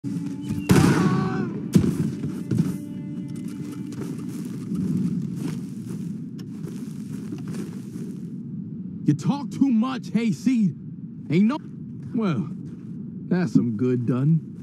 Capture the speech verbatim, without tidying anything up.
You talk too much, hayseed. Ain't no... Well, that's some good done.